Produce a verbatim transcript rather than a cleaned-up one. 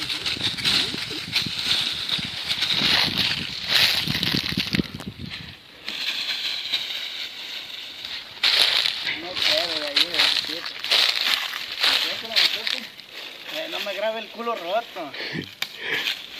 No puedo de ahí, de no me grabe el culo roto.